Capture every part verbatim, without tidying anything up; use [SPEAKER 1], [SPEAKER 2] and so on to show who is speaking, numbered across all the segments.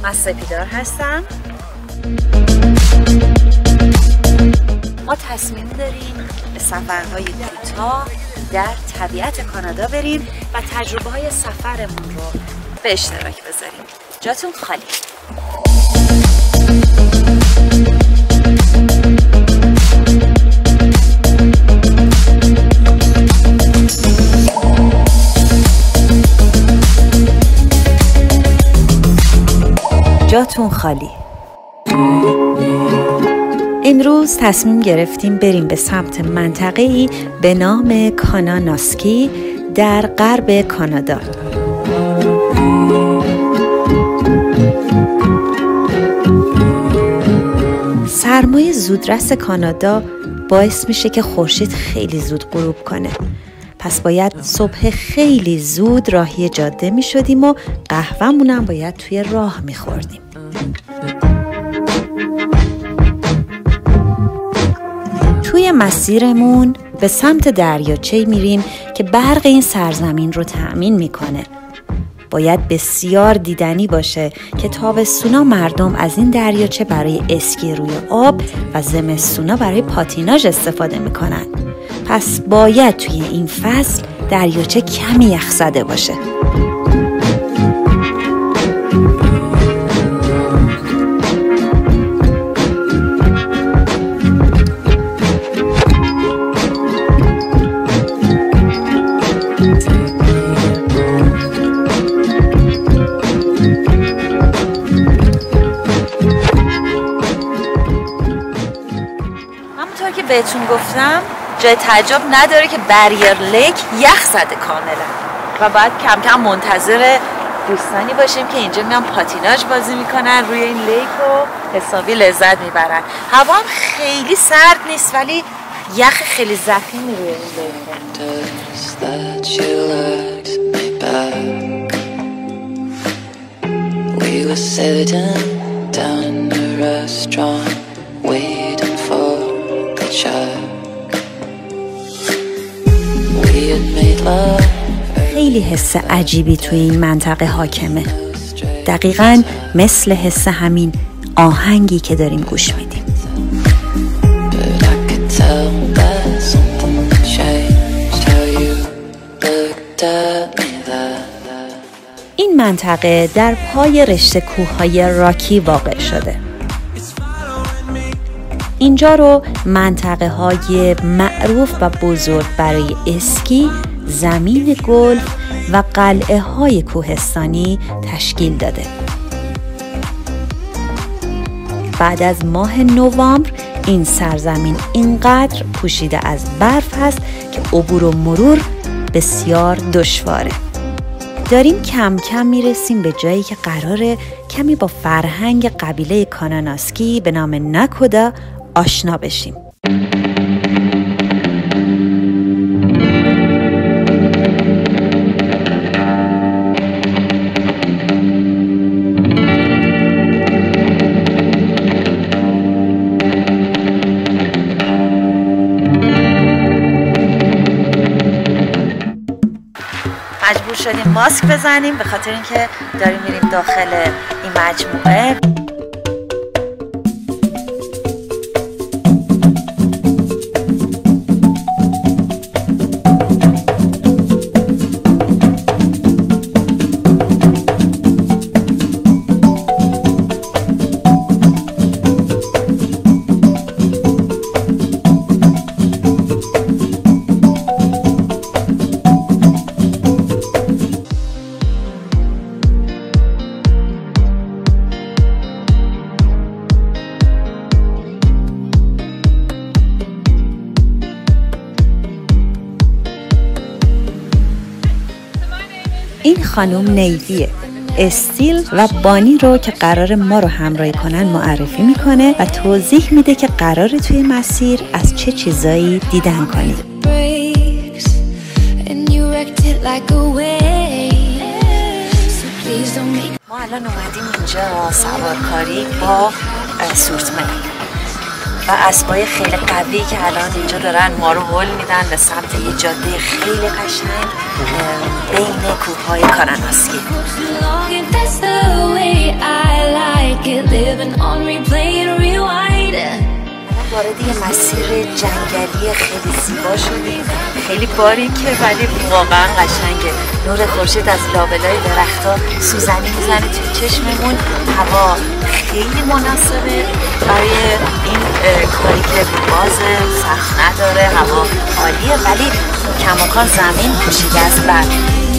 [SPEAKER 1] من سپیدار هستم. ما تصمیم داریم به سفرهای کوتاه در طبیعت کانادا بریم و تجربه های سفرمون رو به اشتراک بذاریم. جاتون خالی. جاتون خالی. امروز تصمیم گرفتیم بریم به سمت منطقه‌ای به نام کاناناسکی در غرب کانادا. سرمای زودرس کانادا باعث میشه که خورشید خیلی زود غروب کنه. پس باید صبح خیلی زود راهی جاده می شدیم و قهوه‌مون هم باید توی راه می خوردیم. توی مسیرمون به سمت دریاچه‌ای میریم که برق این سرزمین رو تأمین میکنه. باید بسیار دیدنی باشه که تابستونا مردم از این دریاچه برای اسکی روی آب و زمستونا برای پاتیناژ استفاده میکنن. پس باید توی این فصل دریاچه کمی یخزده باشه. همونطور که بهتون گفتم جای تعجب نداره که بریر لیک یخ زده کاملا و باید کم کم منتظر دوستانی باشیم که اینجا میان پاتیناژ بازی میکنن روی این لیک و حسابی لذت میبرن. هوا هم خیلی سرد نیست ولی یخ خیلی ضخیمی روی این لیک. خیلی حس عجیبی توی این منطقه حاکمه. دقیقاً مثل حس همین آهنگی که داریم گوش میدیم. این منطقه در پای رشته کوههای راکی واقع شده. اینجا رو منطقه های معروف و بزرگ برای اسکی، زمین گلف و قلعه های کوهستانی تشکیل داده. بعد از ماه نوامبر این سرزمین اینقدر پوشیده از برف هست که عبور و مرور بسیار دشواره. داریم کم کم میرسیم به جایی که قراره کمی با فرهنگ قبیله کاناناسکی به نام ناکودا آشنا بشیم. مجبور شدیم ماسک بزنیم به خاطر اینکه داریم میریم داخل این مجموعه. این خانم نیویه. استیل و بانی رو که قرار ما رو همراهی کنن معرفی میکنه و توضیح میده که قرار توی مسیر از چه چیزایی دیدن کنیم. ما الان اومدیم اینجا سوارکاری با سورتمن و اسبای خیلی قوی که الان اینجا دارن ما رو هول میدن به سمت یه جاده خیلی قشنگ بین کوههای کاناناسکی. وارد یه مسیر جنگلی خیلی زیبا شدیم، خیلی باریکه ولی واقعا قشنگه. نور خورشید از لابلای درخت‌ها سوزنی میزنه توی چشممون. هوا خیلی مناسبه برای این کاری که بازه، سخت نداره، هوا عالیه ولی کماکان زمین پوشیده از برف.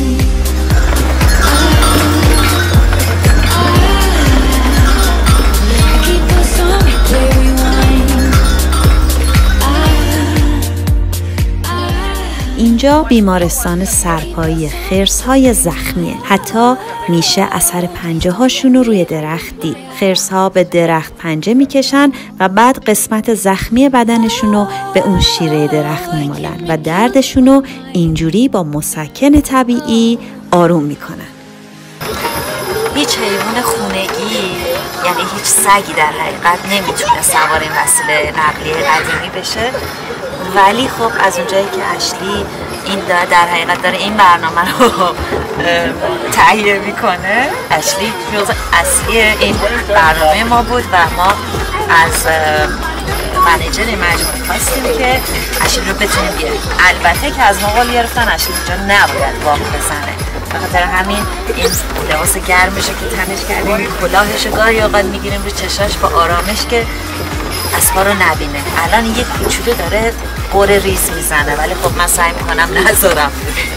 [SPEAKER 1] اینجا بیمارستان سرپایی خرس‌های زخمیه. حتی میشه اثر پنجه هاشون رو روی درخت دید. خرس‌ها به درخت پنجه میکشن و بعد قسمت زخمی بدنشون رو به اون شیره درخت میمالن و دردشون رو اینجوری با مسکن طبیعی آروم میکنن. هیچ حیوان خونگی، یعنی هیچ سگی در حقیقت نمیتونه سوار این وسیله نقلیه قدیمی بشه، ولی خب از اونجایی که اشلی این داره در حقیقت داره این برنامه رو تهیه میکنه، اشلی جزء اصلی این برنامه ما بود و ما از منیجر مجموعه خواستیم که اشلی رو بتونیم بیاریم. البته که از ما قول گرفتن اشلی اینجا نباید واق بزنه، بخاطر همین این لباس گرمشه که تنش کردیم، کلاهش گاهی اوقات میگیریم رو چشاش با آرامش که اسبا رو نبینه. الان یه کوچولو داره قره ریز میزنه ولی خب من سعی میکنم نذارم.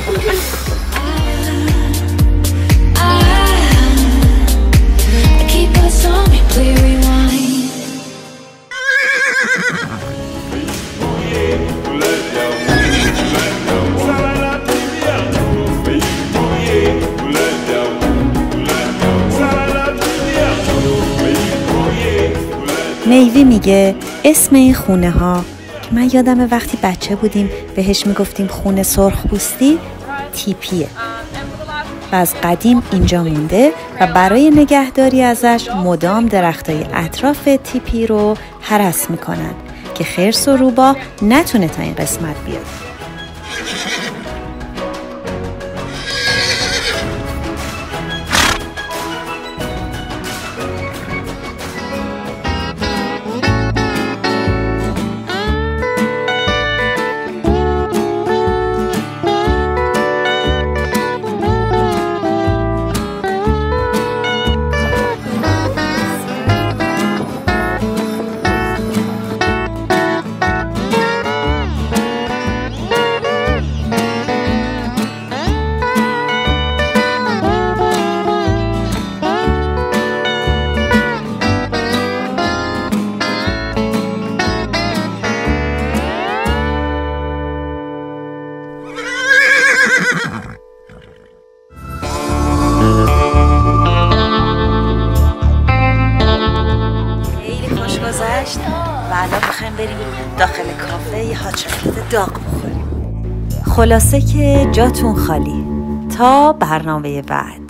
[SPEAKER 1] میوی میگه اسم این خونه ها که من یادمه وقتی بچه بودیم بهش میگفتیم خونه سرخپوستی، تیپیه و از قدیم اینجا مونده و برای نگهداری ازش مدام درختای اطراف تیپی رو هرس میکنن که خرس و روباه نتونه تا این قسمت بیاد. و الان بخوایم بریم داخل کافه یه هات چاکلت داغ بخوریم. خلاصه که جاتون خالی تا برنامه بعد.